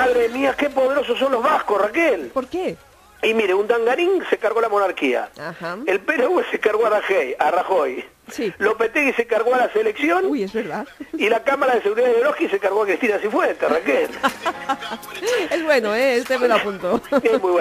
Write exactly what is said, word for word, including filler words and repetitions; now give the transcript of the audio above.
Madre mía, qué poderosos son los vascos, Raquel. ¿Por qué? Y mire, un Dangarín se cargó la monarquía. Ajá. El P N V se cargó a Rajoy. A Rajoy. Sí. Lopetegui se cargó a la selección. Uy, es verdad. Y la Cámara de Seguridad de Eroski se cargó a Cristina Cifuentes, Raquel. Es bueno, ¿eh? Este me lo apunto. Es muy bueno.